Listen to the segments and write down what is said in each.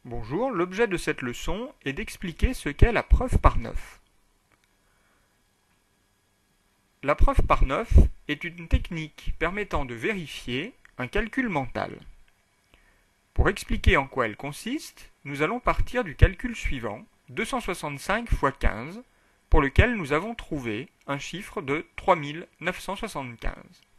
Bonjour, l'objet de cette leçon est d'expliquer ce qu'est la preuve par 9. La preuve par 9 est une technique permettant de vérifier un calcul mental. Pour expliquer en quoi elle consiste, nous allons partir du calcul suivant, 265 x 15, pour lequel nous avons trouvé un chiffre de 3975.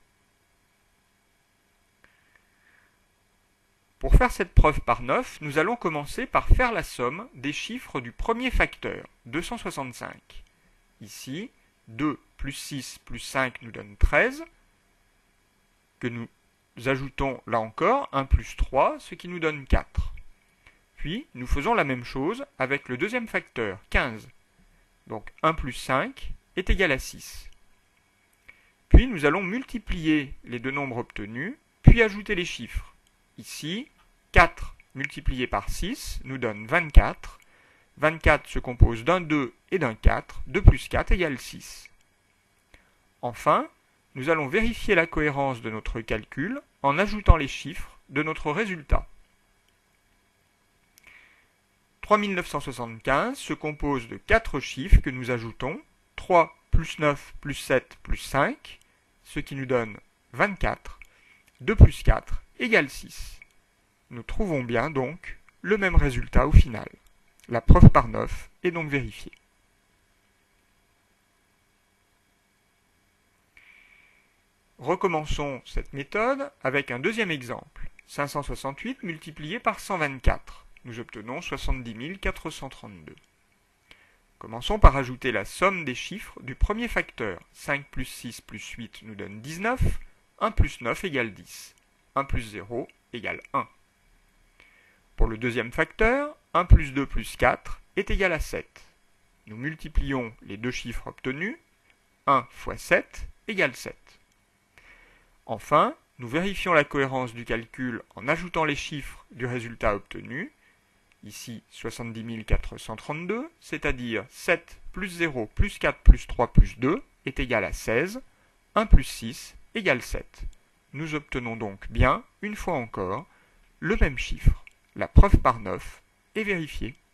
Pour faire cette preuve par 9, nous allons commencer par faire la somme des chiffres du premier facteur, 265. Ici, 2 plus 6 plus 5 nous donne 13, que nous ajoutons là encore 1 plus 3, ce qui nous donne 4. Puis, nous faisons la même chose avec le deuxième facteur, 15. Donc 1 plus 5 est égal à 6. Puis, nous allons multiplier les deux nombres obtenus, puis ajouter les chiffres. Ici, 4 multiplié par 6 nous donne 24. 24 se compose d'un 2 et d'un 4. 2 plus 4 égale 6. Enfin, nous allons vérifier la cohérence de notre calcul en ajoutant les chiffres de notre résultat. 3975 se compose de 4 chiffres que nous ajoutons, 3 plus 9 plus 7 plus 5, ce qui nous donne 24. 2 plus 4 égale 6. Nous trouvons bien donc le même résultat au final. La preuve par 9 est donc vérifiée. Recommençons cette méthode avec un deuxième exemple. 568 multiplié par 124. Nous obtenons 70 432. Commençons par ajouter la somme des chiffres du premier facteur. 5 plus 6 plus 8 nous donne 19. 1 plus 9 égale 10. 1 plus 0 égale 1. Pour le deuxième facteur, 1 plus 2 plus 4 est égal à 7. Nous multiplions les deux chiffres obtenus. 1 fois 7 égale 7. Enfin, nous vérifions la cohérence du calcul en ajoutant les chiffres du résultat obtenu. Ici, 70 432, c'est-à-dire 7 plus 0 plus 4 plus 3 plus 2 est égal à 16. 1 plus 6 égale 7. Nous obtenons donc bien, une fois encore, le même chiffre. La preuve par 9 est vérifiée.